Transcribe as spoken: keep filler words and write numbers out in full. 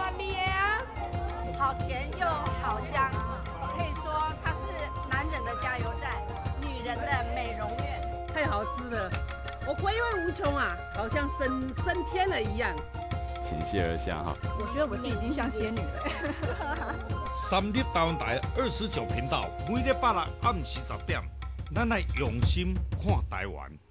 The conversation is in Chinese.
湾米的啊，好甜又好香，可以说它是男人的加油站，女人的美容院。 太好吃了，我回味无穷啊，好像升升天了一样。 倾泻而下哈。 我觉得我自己已经像仙女了。 三立台湾台二十九频道，每日八六暗时十点，咱来用心看台湾。